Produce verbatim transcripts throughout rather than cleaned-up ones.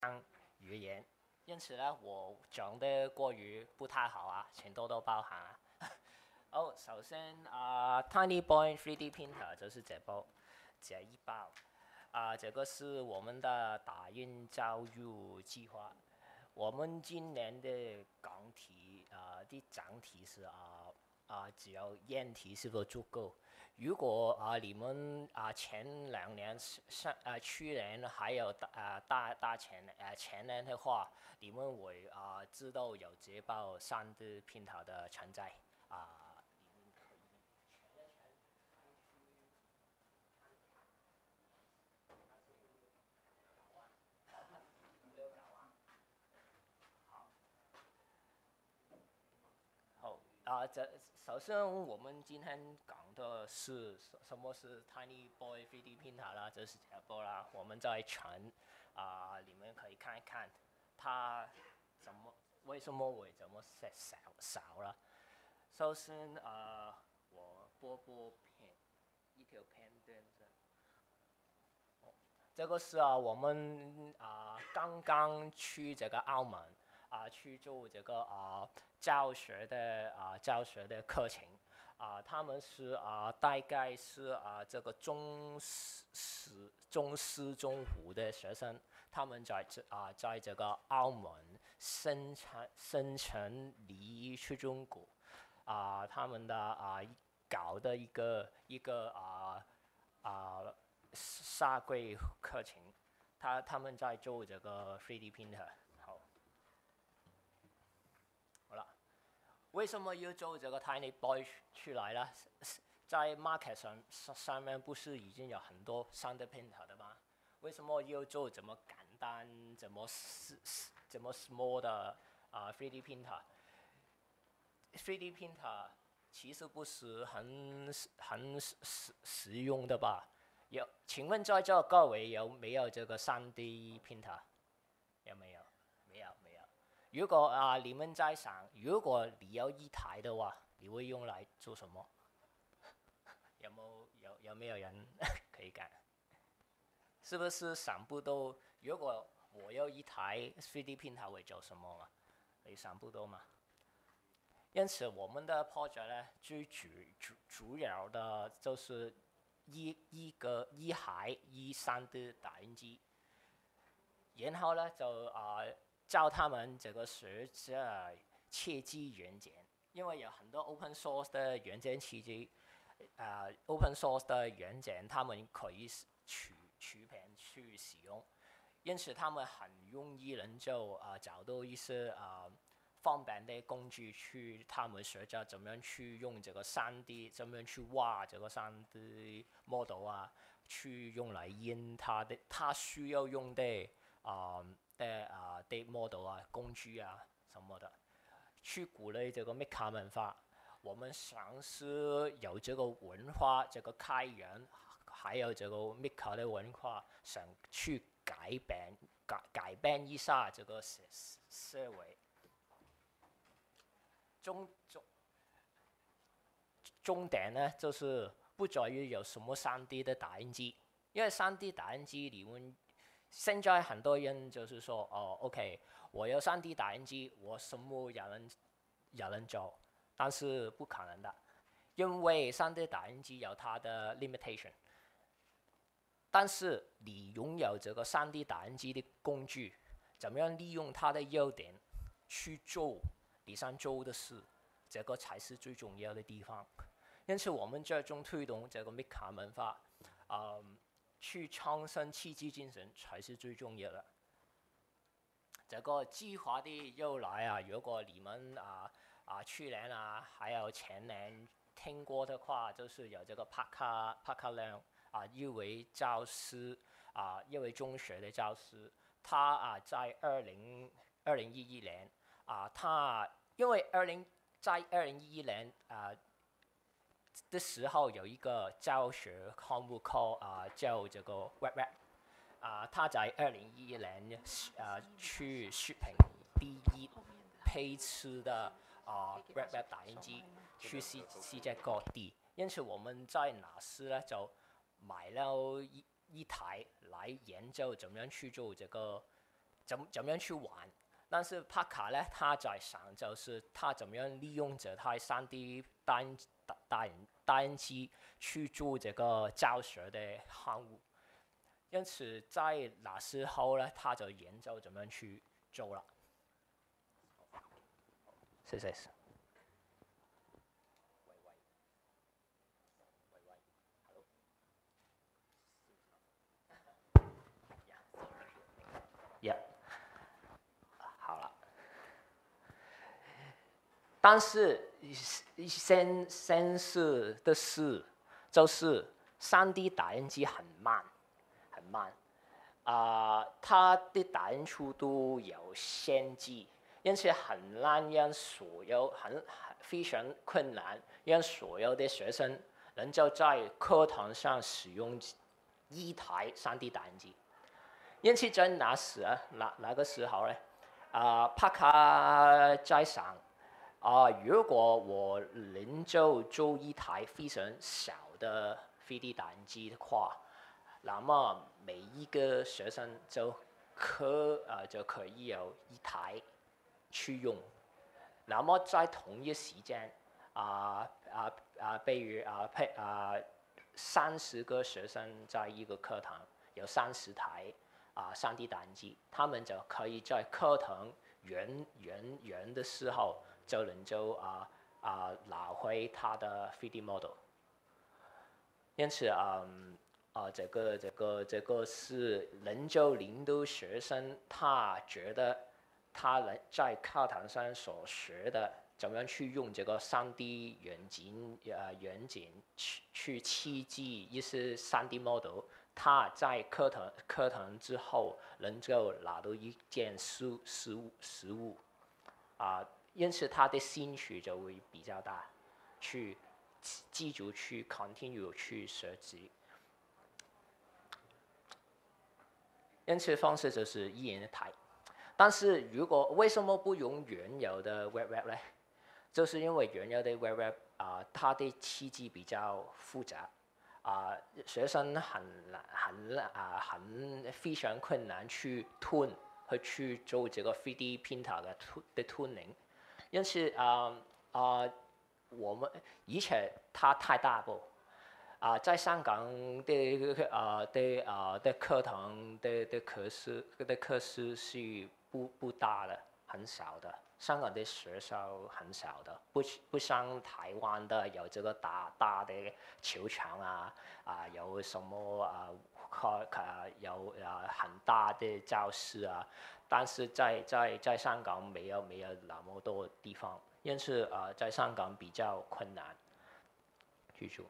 语言，因此呢，我讲的国语不太好啊，请多多包涵啊。哦，首先啊、呃、，Tiny Boy 三 D Printer 就是这包这一包啊、呃，这个是我们的打印教育计划。我们今年的讲题啊、呃、的讲题是啊啊、呃、只有验题是否足够？如果啊、呃、你们啊、呃、前两年上啊、呃、去年还有大啊、呃、大大前呃前年的话，你们会啊、呃、知道有这包三 D 拼图的存在啊。好啊，这首先我们今天讲的是什么是 Tiny Boy 三 D Printer 啦，这是这波啦，我们在传啊、你们可以看一看它怎么为什么会这么少少了。首先啊、我播播片一条片段子。这个是啊，我们啊、刚刚去这个澳门啊、去做这个啊、教学的啊、教学的课程啊、他们是啊、大概是啊、这个中四中四中五的学生，他们在这啊、在这个澳门申请申请离去中国啊、他们的啊、搞的一个一个啊啊。下跪课程，他他们在做这个 三 D printer。好，好了，为什么要做这个 Tiny Boy 出来呢？在 market 上上面不是已经有很多三 D printer 的吗？为什么要做这么简单、这么这么 small 的啊、三 D printer？三 D printer 其实不是很很实实用的吧？有，请问在座各位有没有这个三 D printer？有没有？没有，没有。如果啊、呃你们在想，如果你有一台的话，你会用来做什么？有冇有有没有人可以干？是不是想不到？如果我有一台三 D printer会做什么嘛？你想不到吗？因此，我们的 project 呢，最主主主要的就是一一个一台一三 D 打印机，然后呢就啊、呃、教他们这个学这切机元件，因为有很多 open source 的元件切机，啊、呃、open source 的元件他们可以取取片去使用，因此他们很容易能就啊、呃、找到一些啊。呃方便的工具去，他们学着怎么样去用这个三 D，怎么样去挖这个三 D model 啊，去用来印他的他需要用的啊、呃、的啊、呃、的 model 啊工具啊什么的，去鼓励这个 Maker 文化。我们尝试有这个文化，这个开源，还有这个 Maker 的文化，想去改变改改变一下这个社社会。重重重点呢，就是不在于有什么三 D 的打印机，因为三 D 打印机你们现在很多人就是说，哦 ，OK， 我有三 D 打印机，我什么也能也能做，但是不可能的，因为三 D 打印机有它的 limitation。但是你拥有这个三 D 打印机的工具，怎么样利用它的优点去做你想做的事，这个才是最重要的地方。因此，我们着重推动这个 Maker 文化，嗯，去创新契机精神才是最重要的。这个计划的由来啊，如果你们啊啊去年啊还有前年听过的话，就是有这个帕卡帕卡亮啊一位教师啊一位中学的教师，他啊在二零二零一一年啊他因为二零在二零一一年啊的时候有一个教学项目 call 啊叫这个 Web Web。啊、呃，他在二零一一年啊、呃、去雪平第一批次的啊、呃、Red Web 打印机去世世界各地，因此我们在纳斯呢就买了一一台来研究怎么样去做这个怎怎么样去玩。但是帕卡呢，他在想就是他怎么样利用这台 三 D 打印打打印打印机去做这个教学的项目。因此在那时候呢，他就研究怎么样去做了。谢谢。Yeah. 好了。但是现现实的事就是 三 D 打印机很慢，很慢，啊、呃，它的打印速度有限制，因此很难让所有很非常困难让所有的学生能够在课堂上使用一台 三 D 打印机。因此在那时啊，那那个时候呢，啊、呃，帕卡在想。啊、呃，如果我能够做一台非常小的 三 D 打印机的话，那么每一个学生就可呃就可以有一台去用。那么在同一时间，啊啊啊，比如啊配啊三十个学生在一个课堂有三十台啊 三 D 打印机，他们就可以在课堂完完完的时候。就能够啊啊拿回他的 三 D model， 因此啊啊这个这个这个是能够令到学生他觉得他能在课堂上所学的怎么样去用这个 三 D 软件呃软件去去刺激一些 三 D model， 他在课堂课堂之后能够拿到一件实实物实物啊。因此，他的兴趣就会比较大，去继续去 continue 去学习。因此方式就是一人一台。但是如果为什么不用原有的 Web Web 呢？就是因为原有的 Web Web 啊、呃，它的设计比较复杂，啊、呃，学生很很啊很非常困难去 tune 和去做这个 三 D printer 的的 tuning。因此啊啊、呃呃，我们以前它太大部啊、呃，在香港的啊、呃、的啊、呃、的课堂的的课室的课室是不不大的，很少的。香港的学校很少的，不不像台湾的有这个大大的球场啊啊、呃，有什么啊课啊有啊很大的教室啊。但是在在在香港没有没有那么多地方，因此啊、呃，在香港比较困难去做。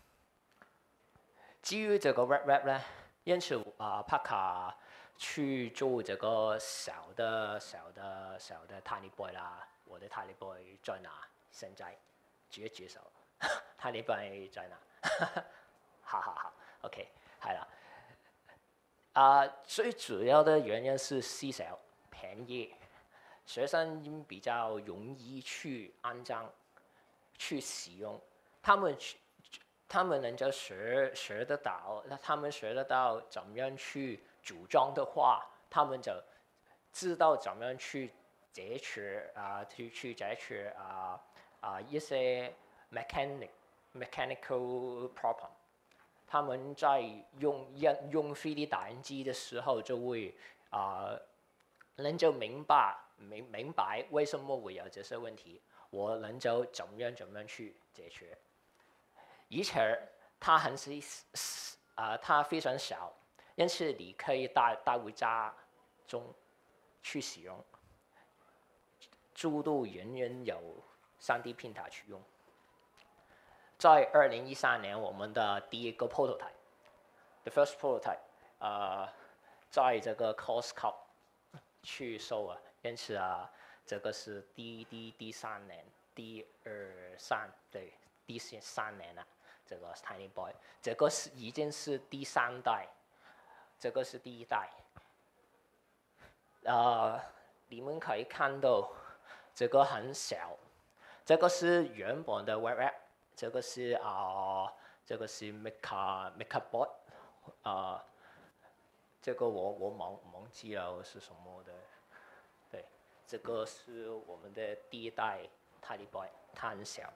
至于这个 Web Web 呢，因此啊、呃，帕卡去做这个小的小的小的 Tiny Boy 啦，我的 Tiny Boy 在哪？现在举一举手，Tiny Boy 在哪？好好好 ，OK， 係啦。啊、呃，最主要的原因是细小、便宜，学生比较容易去安装、去使用。他们他们能够学学得到，他们学得到怎么样去组装的话，他们就知道怎么样去解决啊，去去解决啊啊一些 mechanic mechanical problem。他们在用用 三 D 打印机的时候，就会啊、呃，能够明白明明白为什么会有这些问题，我能够怎么样怎么样去解决。而且它很是啊、呃，它非常小，因此你可以带带回家中去使用，速度远远有 三 D printer 去用。在二零一三年，我们的第一个 prototype，the first prototype， 呃，在这个 Costco 去售啊，因此啊，这个是第第第三年，第二三对第三年了，这个 Tiny Boy， 这个是已经是第三代，这个是第一代，呃，你们可以看到这个很小，这个是原本的 Web App。这个是啊、呃，这个是 Mecha Mecha Bot， 啊、呃， 这个我我忘忘记了是什么的。对，这个是我们的第一代 TinyBoy 贪小。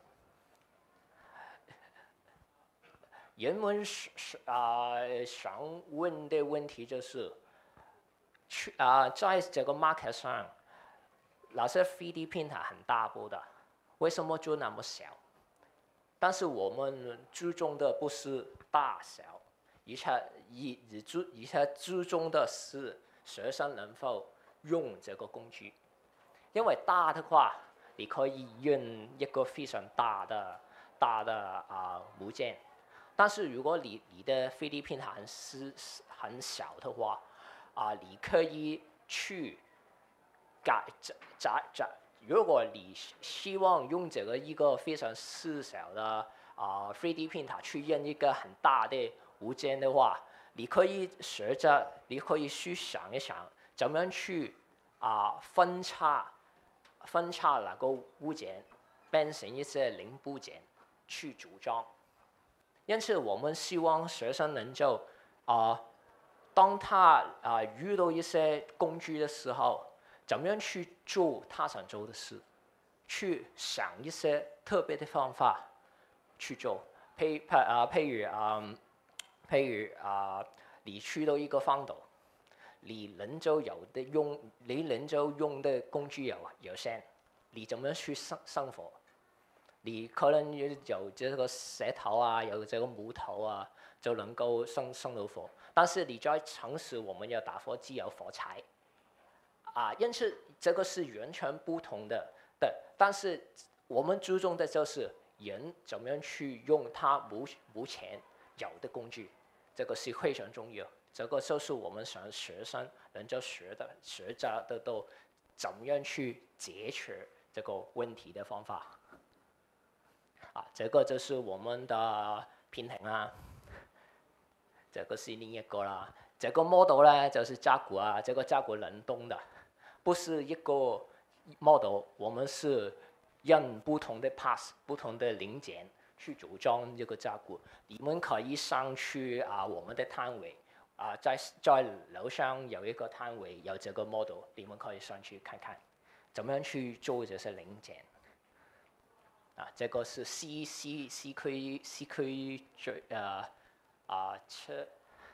人们是是啊想问的问题就是，去啊在这个 market 上，那些 三 D printer 很大部的，为什么就那么小？但是我们注重的不是大小，而且以以注而且注重的是学生能否用这个工具。因为大的话，你可以用一个非常大的大的啊物件。但是如果你你的 三 D printer 很是很小的话，啊，你可以去改改改。如果你希望用这个一个非常细小的啊 三 D printer 去印一个很大的物件的话，你可以学着，你可以去想一想，怎么样去啊分叉分叉那个物件，变成一些零部件去组装。因此，我们希望学生能够啊，当他啊遇到一些工具的时候，怎么样去做他想做的事，去想一些特别的方法去做。譬譬啊，譬如啊，譬如啊，你去到一个荒岛，你能够有的用，你能够用的工具有有限，你怎么样去生生活？你可能有这个石头啊，有这个木头啊，就能够生生到火。但是你在城市，我们有打火机，有火柴，啊，因此这个是完全不同的。对，但是我们注重的就是人怎么样去用他目目前有的工具，这个是非常重要。这个就是我们想学生能够学的学着的都怎么样去解决这个问题的方法。啊，这个就是我们的平衡啦，这个是另一个啦。这个 model 呢，就是架鼓啊，这个架鼓能动的，不是一个 model， 我们是用不同的 parts 不同的零件去组装这个架鼓。你们可以上去啊，我们的摊位啊，在在楼上有一个摊位，有这个 model， 你们可以上去看看，怎么样去做这些零件。啊，这个是 C C C 区 C 区最呃啊车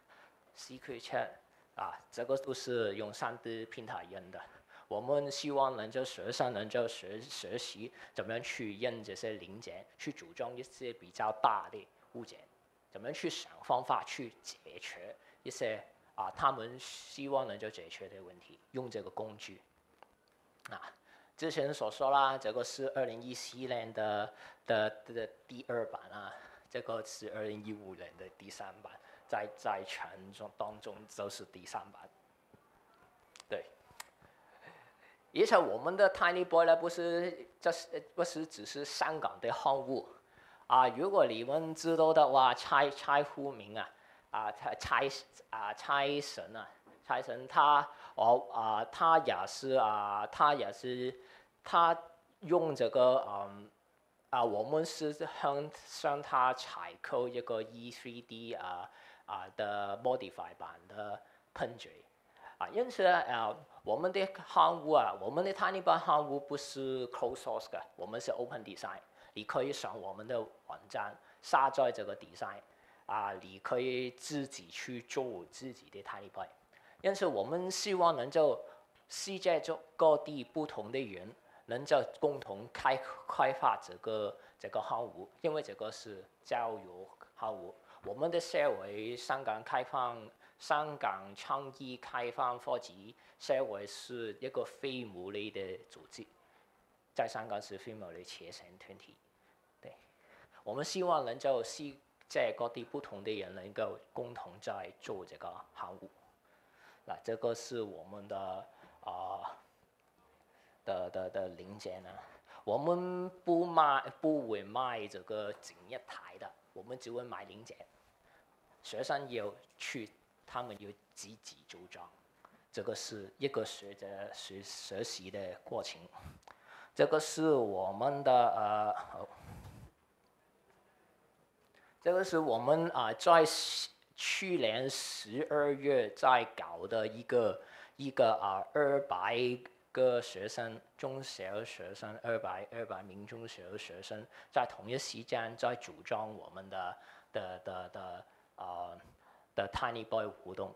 C 区车啊，这个都是用三 D printer 印的。我们希望能够学生能够学学习怎么样去印这些零件，去组装一些比较大的物件，怎么样去想方法去解决一些啊他们希望能够解决的问题，用这个工具啊。之前所说啦，这个是二零一四年的的的第二版啊，这个是二零一五年的第三版，在在全中当中都是第三版。对，而且我们的 TinyBoy 呢，不是这是不是只是香港的项目啊？如果你们知道的话，蔡蔡富明啊，啊蔡啊蔡神啊，蔡神他哦啊他也是啊他也是。他用这个嗯啊，我们是向向他采购一个 E 三 D 啊啊的 modify 版的喷嘴啊，因此啊，我们的项目啊，我们的 TinyBoy 项目不是 closed source 的，我们是 open design， 你可以上我们的网站下载这个 design 啊，你可以自己去做自己的 TinyBoy， 因此我们希望能够世界中各地不同的人。能够共同开开发这个这个项目，因为这个是教育项目。我们的社会，香港开放，香港倡议开放科技社会是一个非牟利的组织，在香港是非牟利企业团体。对，我们希望能够世界各地不同的人能够共同在做这个项目。那这个是我们的啊。呃的的的零件呢，我们不卖不会卖这个整一台的，我们只会买零件。学生要去，他们要自己组装，这个是一个学着学学习的过程。这个是我们的呃，这个是我们啊、呃、在去年十二月在搞的一个一个啊二百个学生，中小学生二百二百名中小学生在同一时间在组装我们的的的的啊的 Tiny Boy 活动。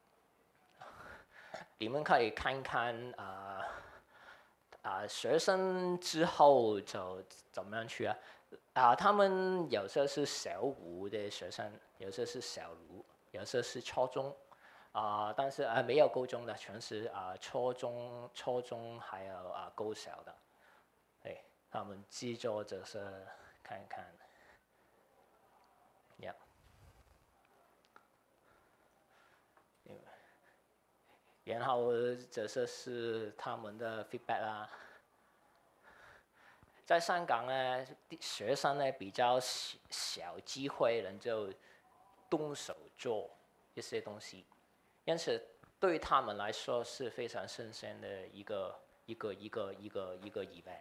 你们可以看看啊啊学生之后就怎么样去啊？啊，他们有些是小五的学生，有些是小六，有些是初中，啊，但是啊没有高中的，全是啊初中、初中还有啊高小的，对，他们制作就是看看，呀、yeah. 然后这些是他们的 feedback 啦。在香港呢，学生呢比较小机会能够动手做一些东西，因此对他们来说是非常新鲜的一个一个一个一个一个 event。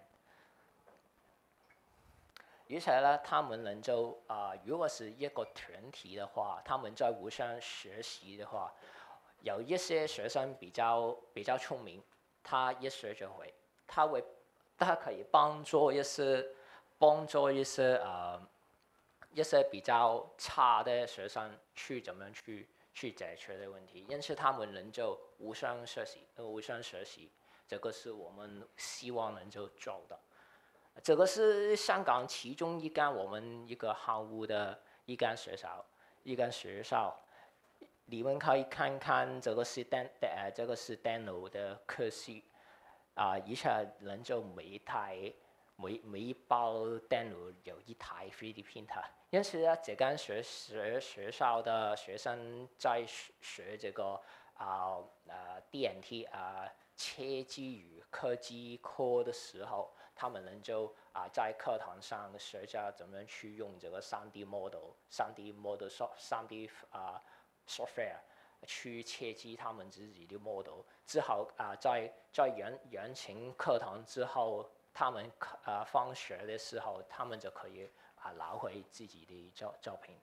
而且呢，他们能够啊、呃，如果是一个团体的话，他们在互相学习的话，有一些学生比较比较聪明，他一学就会，他会。它可以帮助一些帮助一些呃一些比较差的学生去怎么去去解决的问题，因此他们能够互相学习，互相学习，这个是我们希望能够做的。这个是香港其中一间我们一个项目的一间学校，一间学校，你们可以看看这个是电呃这个是电脑的科系。啊，而且能夠每台每每一包電腦有一台 three D printer，因此呢，這間學學學校的學生在學這個啊啊 D and T 啊設計與科技課的時候，他們能夠啊在課堂上學着怎麼去用這個三 D model、三 D model、三 D 啊 software。去設計他們自己的 model 之後啊，在在完完成課堂之後，他們啊放學的時候，他們就可以啊拿回自己的作作品。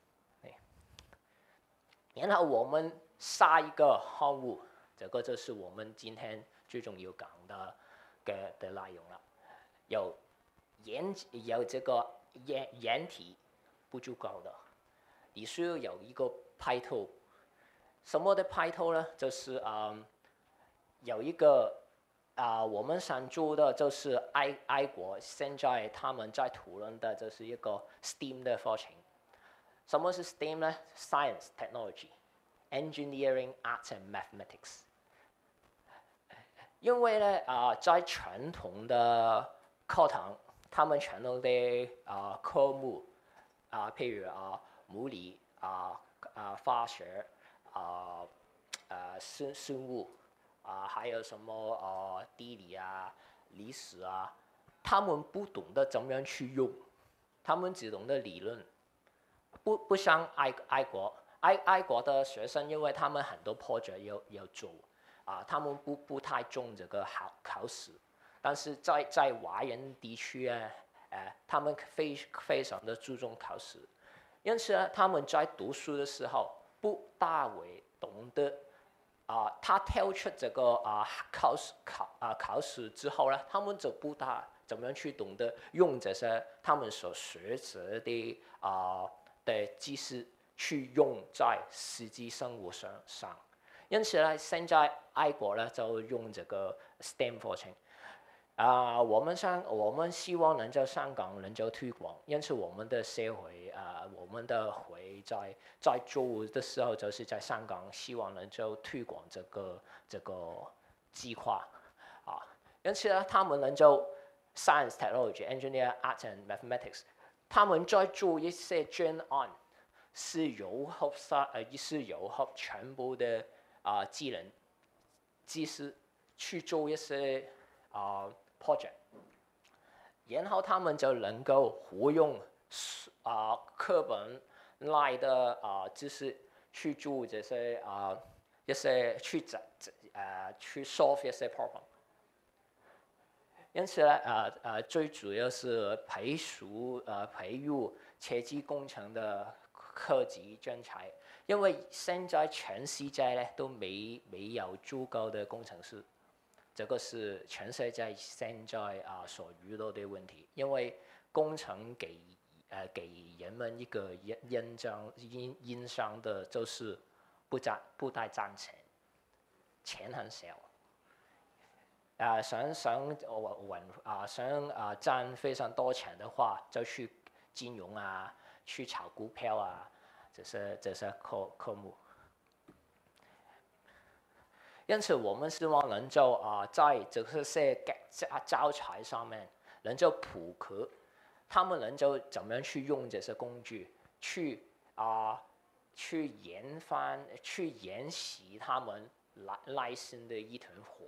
然後我們下一個項目，這個就是我們今天最重要講的嘅的內容啦。有言有這個言言體不足夠的，你需要有一個派頭。什麼的派頭呢？就是嗯，有一個啊、呃，我們想做的就是愛愛國，現在他們在討論的就是一個 STEAM 的課程。什麼是 STEAM 呢？ Science, Technology, Engineering, Arts and Mathematics。因為呢啊、呃，在傳統的課堂，他們傳統的啊、呃、科目啊、呃，譬如啊、呃、物理啊啊、呃、化學。啊呃生生物啊、呃，還有什麼呃地理啊、歷史啊，他們不懂得怎麼樣去用，他們只懂得理論，不不像愛愛國愛愛國的學生，因為他們很多 project 要要做啊、呃，他們不不太重這個考考試，但是在在華人地區啊，誒、呃，他們非非常的注重考試，因此呢，他們在讀書的時候。不大會懂得啊、呃，他跳出這個啊、呃、考試考啊、呃、考試之後呢，他們就不大怎麼樣去懂得用這些他們所學習的啊、呃、的知識去用在實際生活上上。因此呢，現在愛國呢就用這個 STEM 課程。啊、呃，我們香我們希望能在香港能夠推廣，因此我們的社會啊、呃，我們的會在在做的時候，就是在香港希望能夠推廣這個這個計劃啊。因此呢，他們能夠 Science, Technology, Engineer, Art and Mathematics， 他們在做一些專案，是糅合曬呃是糅合全部的啊、呃、技能知識去做一些啊。呃project， 然後他們就能夠活用啊、呃、課本來的啊、呃、知識去做這些啊、呃、一些去整呃去 solve 一些 problem。因此呢，呃呃最主要是培育呃培育設計工程的科技專才， 因为现在全世界呢都没没有足够的工程师，这个是全世界现在啊所遇到的问题。因为工程给呃给人们一个印印象印印象的就是不赚不太赚钱，钱很少。啊、呃，想想我啊想啊赚非常多钱的话，就去金融啊，去炒股票啊，这些这些科科目。因此，我们希望能够啊，在这些教材上面能够普及，他们能够怎么样去用这些工具，去啊去研发、去研习他们耐耐心的一团火。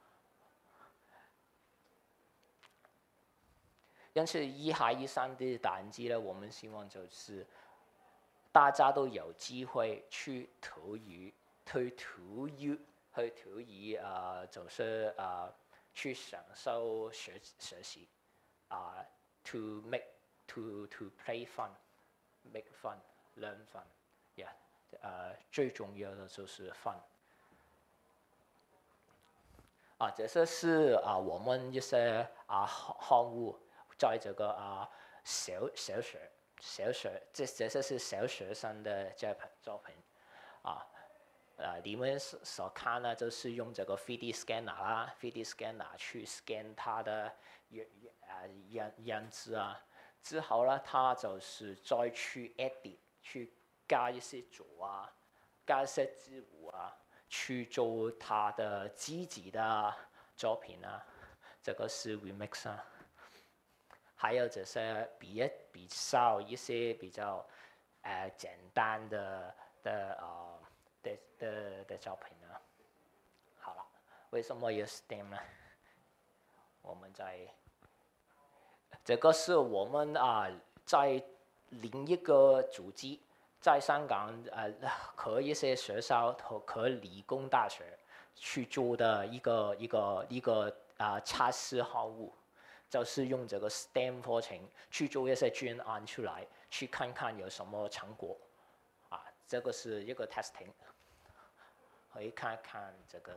因此，一下一三的打击呢，我们希望就是大家都有机会去投予、去投予、去投予啊、呃，就是啊、呃，去享受学学习啊、呃、，to make to to play fun，make fun，learn fun，yeah， 呃，最重要的就是 fun。啊，这些是啊我们一些啊项目。在这个啊小小学小学这这些是小学生的作品作品啊，呃，你们所看呢，就是用这个 three D scanner 啦 ，three D scanner 去 scan 它的样呃样样子啊，之后呢，它就是再去 edit 去加一些组啊，加一些字母啊，去做它的自己的作品啊，这个是 remix 啊。还有这些比一比较一些比较呃简单的的呃的的的作品呢。好了，为什么有 S T E M 呢？我们在这个是我们啊、呃、在另一个组织，在香港呃和一些学校和和理工大学去做的一个一个一个啊、呃、测试项目。就是用这个 S T E M 课程去做一些专案出来，去看看有什么成果，啊，这个是一个 testing， 可以看看这个，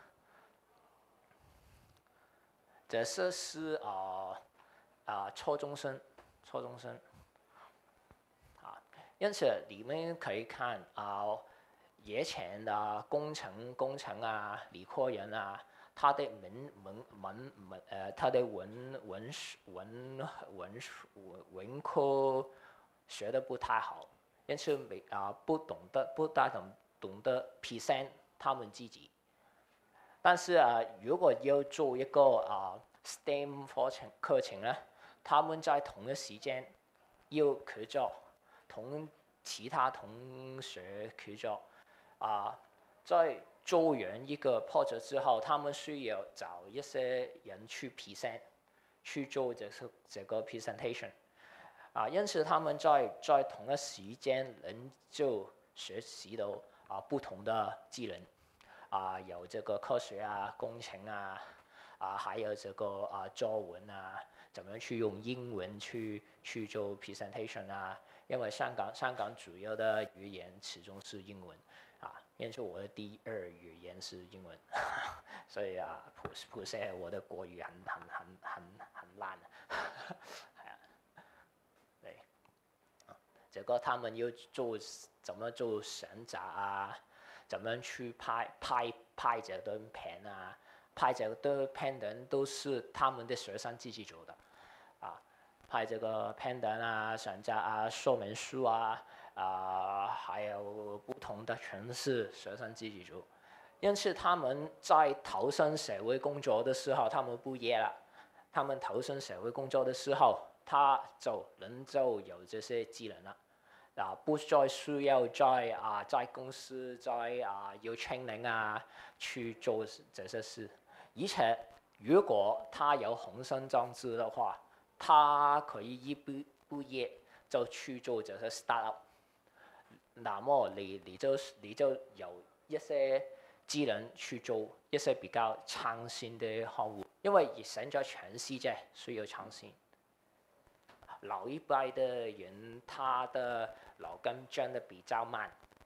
这是是啊啊初中生，初中生，啊，因此你们可以看啊，以前的工程工程啊，理科人啊。他的文文文文呃，他的文文文文文文科学得不太好，因此没啊不懂得不大懂懂得 present 他们自己。但是啊，如果要做一个啊 S T E M 课程课程呢，他们在同一时间要合作，同其他同學合作啊，在做完一個 project 之後，他們需要找一些人去 present， 去做這個這個 presentation。啊，因此他們在在同一時間能就學習到啊不同的技能，啊有這個科學啊、工程啊，啊還有這個啊作文啊，怎麼樣去用英文去去做 presentation 啊？因為香港香港主要的語言始終是英文。啊，因此我的第二語言是英文，所以啊，普普些我的國語很很很很很爛，係啊，對，啊，這個他們要做怎麼做選擇啊，怎麼去拍拍拍這段片啊，拍這段片段都是他們的學生自己做的，啊，拍這個片段啊、選擇啊、說明書啊。啊、呃，還有不同的全是學生自己做，因此他們在投身社會工作的時候，他們不業了。他們投身社會工作的時候，他就能就有這些技能啦。啊，不再需要在啊在公司在啊要 training 啊去做這些事，而且如果他有雄心壯志的話，他可以一畢畢業就去做這些 startup。那麼你你就你就有一些技能去做一些比較創新的項目，因為現在全世界需要創新。老一輩的人他的腦筋轉得比較慢，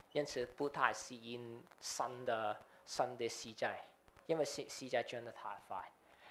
因此不太吸引新的新的世界，因为世世界转得太快。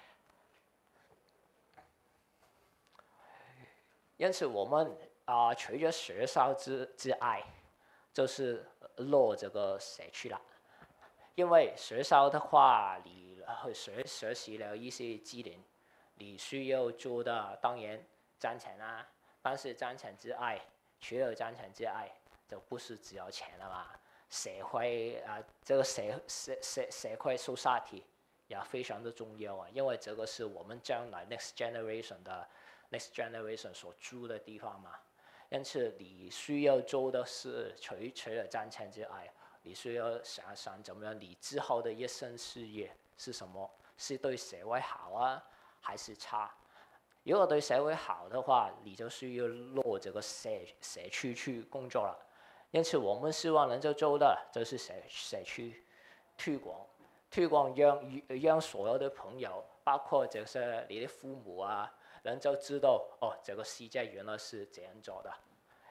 因此我们啊、呃，除了学校之之外，就是落这个社区了。因为学校的话，你学学习了一些技能，你需要做的当然赚钱啦。但是赚钱之外，除了赚钱之外，就不是只有钱了嘛。社会啊、呃，这个社社社社会 society 也非常的重要啊，因为这个是我们将来 next generation 的 next generation 所住的地方嘛。因此，你需要做的是除除了赚钱之外，你需要想想怎么样，你之后的一生事业是什么？是对社会好啊，还是差？如果对社会好的话，你就需要落这个社社区去工作了。因此，我们希望能够做的就是社社区推广，推广让让所有的朋友，包括就是你的父母啊，能够知道哦，这个世界原来是这样做的。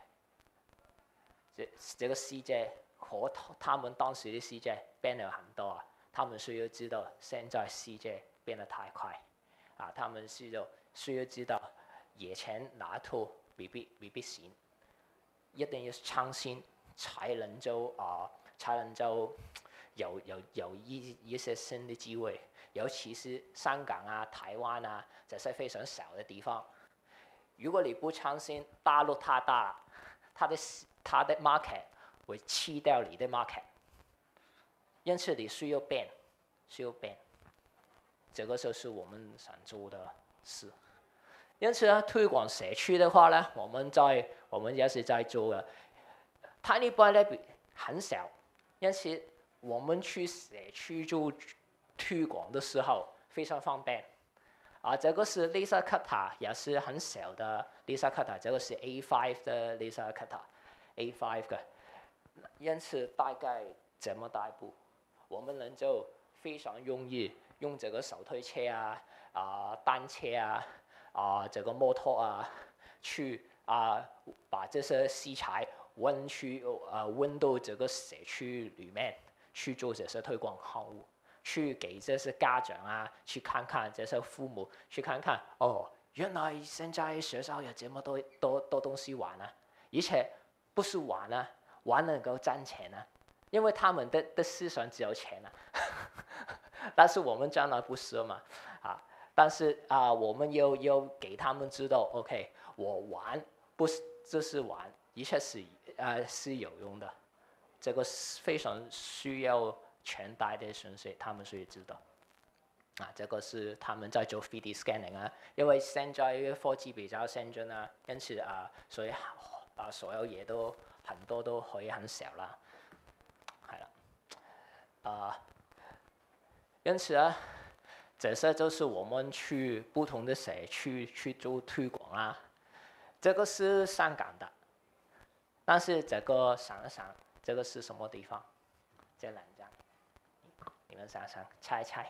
这这个世界和他们当时的世界变了很多啊，他们需要知道现在世界变得太快，啊，他们需要需要知道以前那套未必未必行，一定要创新才能够啊、呃，才能够有有有一一些新的机会，尤其是香港啊、台湾啊这些非常小的地方，如果你不创新，大陆太大了，它的它的 market 会吃掉你的 market， 因此你需要变，需要变，这个就是我们想做的事。因此呢，推广社区的话呢，我们在我们也是在做的。Tiny Boy 呢很小，因此我们去社区做推广的时候非常方便。啊，这个是 laser cutter， 也是很小的 laser cutter， 这个是 A 五 的 laser cutter，A 五 的，因此大概这么大步，我们能就非常容易用这个手推车啊、啊、呃、单车啊、啊、呃、这个摩托啊，去啊、呃、把这些器材运去呃运到这个社区里面去做这些推广项目。去给这些家长啊，去看看这些父母，去看看哦，原来现在学校有这么多多多东西玩啊，而且不是玩啊，玩能够赚钱啊，因为他们的的思想只有钱啊，但是我们将来不是嘛，啊，但是啊，我们又又给他们知道 ，OK， 我玩不是这是玩，而且是呃是有用的，这个是非常需要。全代的讯息，他们需要知道。啊，这个是他们在做 three D scanning 啊，因為現在嘅科技比較先進啊，因此啊，所以啊所有嘢都很多都可以很小啦，係啦，啊，因此啊，這些就是我們去不同的社區去做推廣啦。這個是香港的，但是這個想一想，這個是什麼地方？這兩張。你们想想，猜一猜，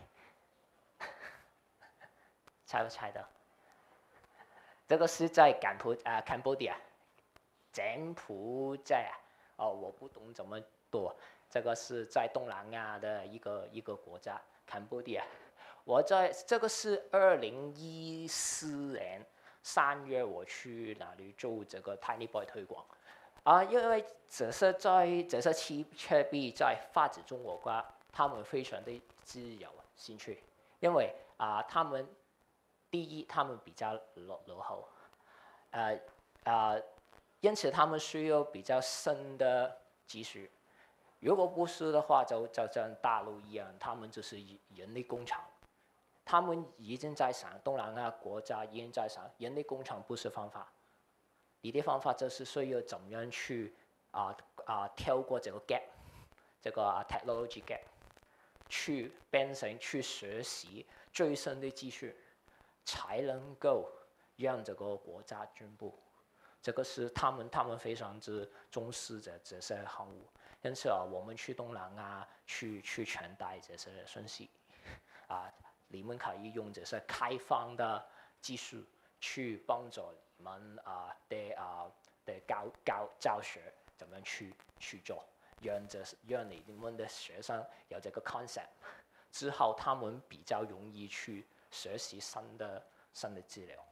猜不猜到？这个是在柬埔啊 ，Cambodia， 柬埔寨啊，哦，我不懂怎么读，这个是在东南亚的一个一个国家 ，Cambodia。我在这个是二零一四年三月我去那里做这个 Tiny Boy 推广，啊，因为这是在这是企业币在发展中国家。他们非常的自由兴趣，因为啊、呃，他们第一，他们比较落落后，呃啊、呃，因此他们需要比较深的技术。如果不是的话，就就像大陆一样，他们就是人力工厂。他们已经在想，东南亚国家已经在想，人力工厂不是方法，你的方法就是需要怎么样去啊啊、呃、跳过这个 gap， 这个 technology gap。去变成去学习最新的技术，才能够让这个国家进步。这个是他们他们非常之重视的这些项目。因此啊，我们去东南亚去去传达这些信息，啊，你们可以用这些开放的技术去帮助你们啊的啊的教教教学怎么去去做。 让这让你们的学生有这个 concept， 之后他们比较容易去学习新的新的资料。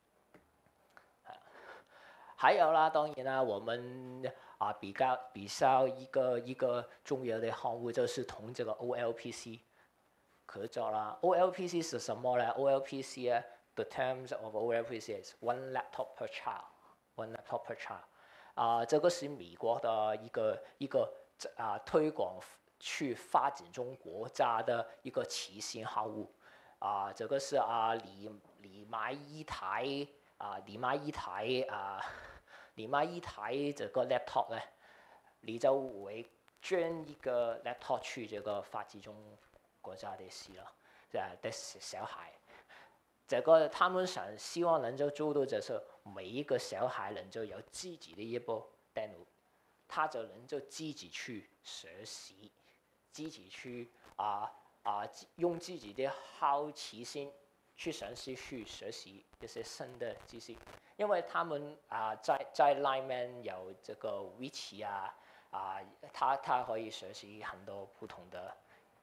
还有啦，当然啦，我们啊比较比较一个一个重要的项目就是同这个 O L P C 合作啦。O L P C 是什么呢 ？O L P C 呢 ，the terms of O L P C is one laptop per child，one laptop per child。啊，这个是美国的一个一个啊推广去发展中国家的一个慈善项目。啊，这个是啊你你买一台啊你买一台啊。你買一台這個 laptop 咧，你就會將一個 laptop 去這個發展中國家的事咯，誒的小孩，這個他們想希望能夠做到就是每一個小孩能夠有自己的一部電腦，他就能夠自己去學習，自己去啊啊用自己的好奇心去嘗試去學習一些新的知識。因為他們啊，在在 Lineman 有這個 Wiki 啊，啊，他他可以學習很多不同的。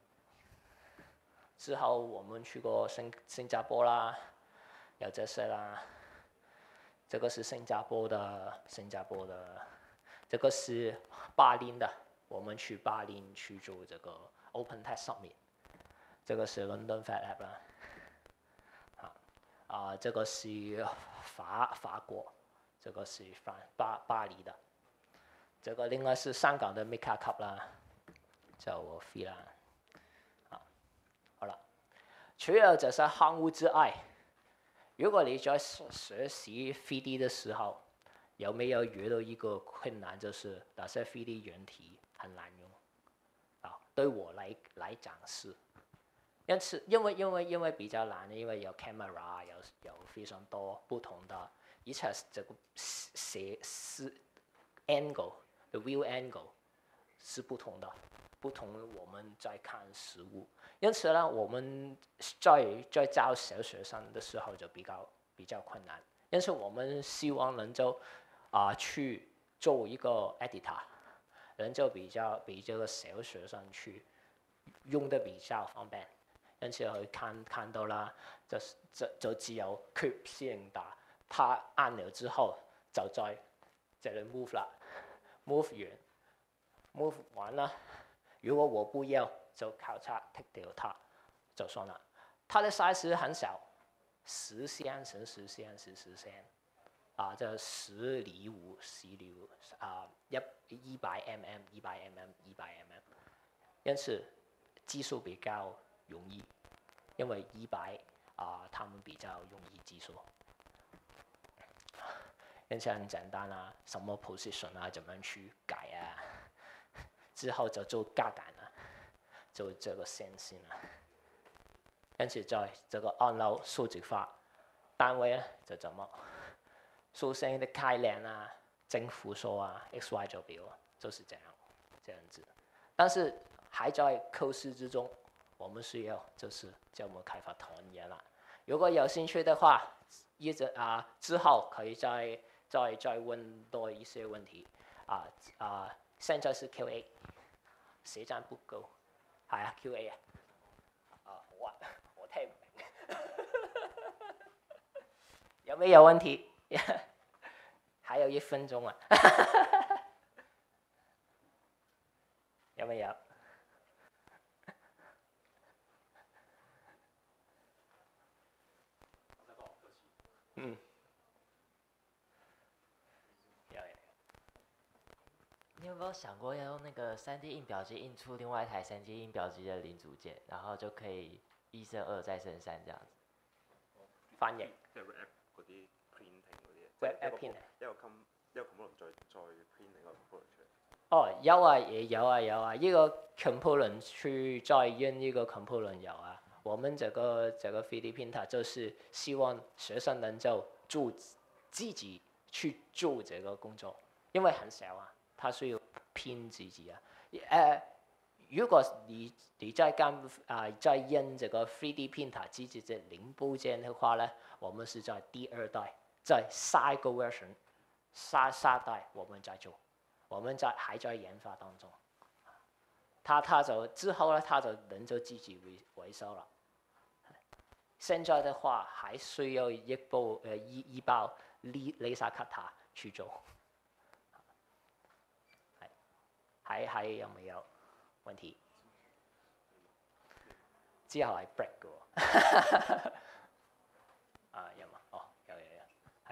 之後我們去過新新加坡啦，有這些啦。這個是新加坡的，新加坡的。這個是巴林的，我們去巴林去做這個 Open Tech Summit。這個是 London Fab Lab 啦。啊，這個是法法國，這個是法巴巴黎的，這個另外是香港的 Mika Cup 啦，就我飛啦。啊，好了，除了這些項目之外，如果你在學習 three D 的時候，有沒有遇到一個困難，就是那些 three D 軟體很難用？啊，對我來來講是。因此，因為因為因為比較難，因為有 camera， 有有非常多不同的，而且這個斜是 angle，the view angle 是不同的，不同我們在看實物。因此呢，我們在在教小學生的時候就比較比較困難。因此，我們希望能夠啊、呃、去做一個 editor， 能夠比較比這個小學生去用得比較方便。因此佢看看到啦，就就就只有 Curve 四零打，他按了之後就在這裡 move 啦 ，move 完 ，move 完啦。如果我不要，就交叉剔掉它，就算啦。它的 size 很小，十 cm 乘十 cm 乘十 cm， 啊，就十厘五十厘五啊，一一百 mm 一百 mm 一百 mm， 因此技術比較容易，因為一百啊，他們比較容易計數，因此很簡單啊，什麼 position 啊，怎麼去改啊，之後就做加減啊，做這個線性啊，因此在這個按照數值化單位呢，就怎麼數性的概念啊，正負數啊 ，x y 坐標啊，就是這樣，這樣子，但是還在構思之中。我們需要就是叫我們開發同樣啦。如果有興趣的話，一直啊之後可以再再再問多一些問題。啊啊，現在是 Q A， 時間不夠，係啊 Q A 啊。啊好啊，我聽唔明。有沒有問題？還有一分鐘啊。有沒有？嗯，有有。 你有没有想过要用那个 三 D 印表机印出另外一台三 D 印表机的零组件，然後就可以一升二再升三這樣子？ 翻譯。 即係 web app 嗰啲 printing 嗰啲。 web app printing。 一個 com 一個 component 再再 print 另一個 component 出嚟。 哦，有啊，也有啊，有啊，一個 component 去再印一個 component 有啊。我們這個這個 three D printer 就是希望學生能夠做自己去做這個工作，因為很小啊，他需要拼自己啊。誒、呃，如果你你在幹啊、呃、在印這個 three D printer 自己的零部件的話呢，我們是在第二代，在下一個 version 下下代我們在做，我們在還在研發當中。 他他就之後咧，他就人就自己維維修了。現在的話，還需要一部誒一一包 laser cutter 去做。係，還還有沒有問題？之後係 break 嘅喎。啊，有嗎？哦，有有有，係。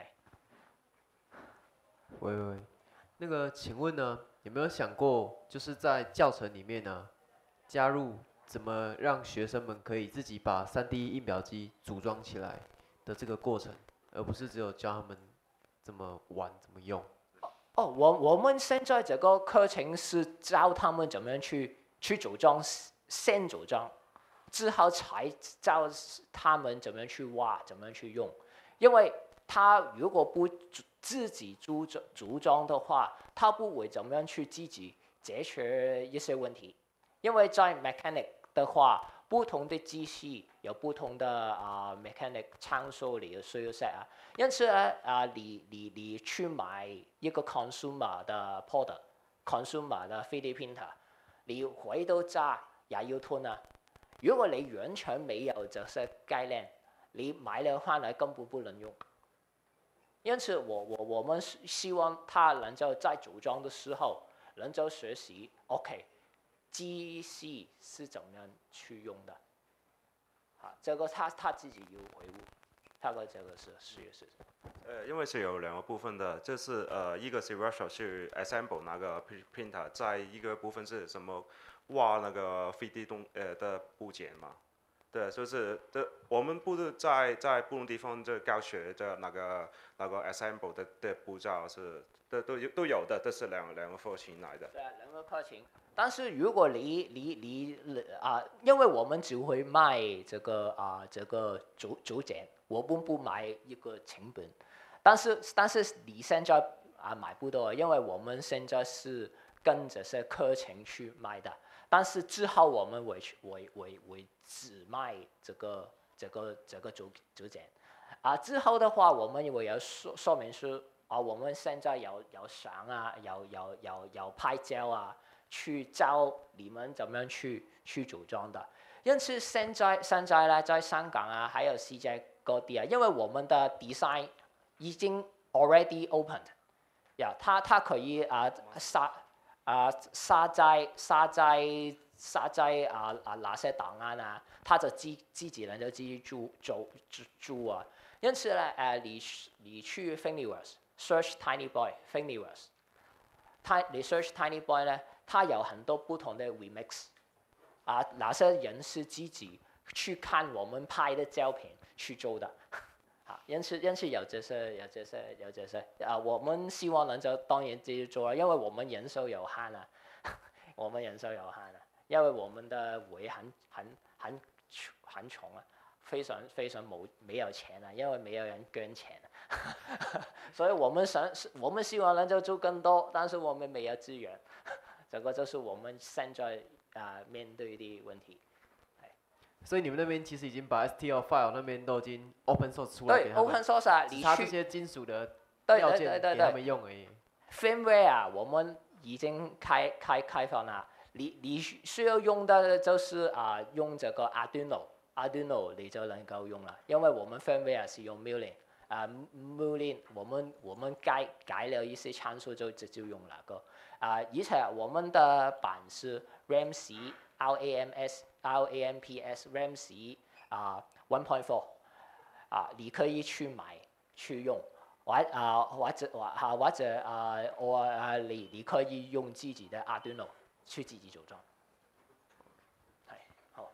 喂喂喂，那个，请问呢，有没有想过，就是在教程里面呢，加入怎么让学生们可以自己把 三 D 印表机组装起来的这个过程，而不是只有教他们怎么玩、怎么用？ 哦，我我们现在这个课程是教他们怎么样去去组装，先组装，之后才教他们怎么样去挖，怎么样去用。因为他如果不自己组装组装的话，他不会怎么样去自己解决一些问题。因为在 mechanic 的话，不同的机器有不同的啊、呃、mechanic 参数你需要 set 啊。因此咧啊，你你你去買一個 consumer 的 product，consumer 的 three D printer， 你回到家也要吞啊。如果你原廠沒有這些概念，你買了翻來根本不能用。因此我，我我們希望他能夠在組裝的時候能夠學習 ，OK， 機器是怎麼樣去用的，啊，這個他他自己要回顧。大概这个是是是。 呃，因为是有两个部分的，就是呃，一个是 workshop 去 assemble 那个 printer， 在一个部分是什么挖那个 three D 东呃的部件嘛。对，就是这我们不是在在不同地方就教学的那个那个 assemble 的的步骤是都都有都有的，这是两两个课程来的。 对啊，两个课程。但是如果你你你啊，因为我们只会卖这个啊这个组组件。我们不买一个成本，但是但是你现在啊买不到，因为我们现在是跟这些课程去卖的，但是之后我们会会会会只卖这个这个这个组组件，啊之后的话我们会有说说明书啊，我们现在有有相啊，有有有有拍照啊，去教你们怎么样去去组装的。因此现在现在呢，在香港啊，还有世界各地啊，因为我们的 design 已经 already opened， 呀、yeah, 它它可以啊杀啊杀在杀在杀在啊啊哪些档案啊，它就自自己能夠自己做做做啊。因此咧誒，你你去 Thingiverse search Tiny Boy Thingiverse， 它你 search Tiny Boy 咧，它有很多不同的 remix。啊，哪些人是自己去看我們拍的照片去做的，啊，因此因此有這些有這些有這些啊，我們希望能夠當然自己做，因為我們人手有限啊，我們人手有限啊，因為我們的會很很很很窮啊，非常非常冇沒有錢啊，因為沒有人捐錢啊，所以我們想我們希望能夠做更多，但是我們沒有資源，這個就是我們現在。啊，面對的問題， 所以你們那邊其實已經把 S T L file 那邊都已經 open source 出來給他們， 對 open source 啊， 只差這些金屬的對要件給他們用而已。 firmware 啊，我們已經開開開放啦。你你需要用的就是啊，用這個 Arduino，Arduino 你就能夠用啦，因為我們 firmware 是用 Mullin， 啊 Mullin 我們我們改改了一些參數就直接用那個。啊，而且我們的版是 RAM-C、R A M S、R A M P S、RAM-C 啊 one point four 啊，你可以去買去用，或啊或者或啊或者啊我啊你你可以用自己的 Arduino 去自己組裝，係好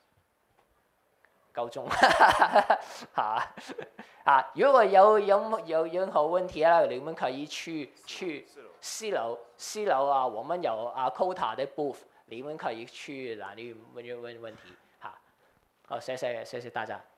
夠鐘嚇啊！如果有有有任何問題啊，你們可以去去。四樓，四樓啊，我們有啊 quota 的 booth， 你們可以去那裡問問問題嚇。好，謝謝謝謝大家。